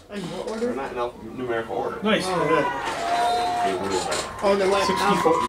In what order? They're not in numerical order. Nice. Oh, They were oh, then what? 64.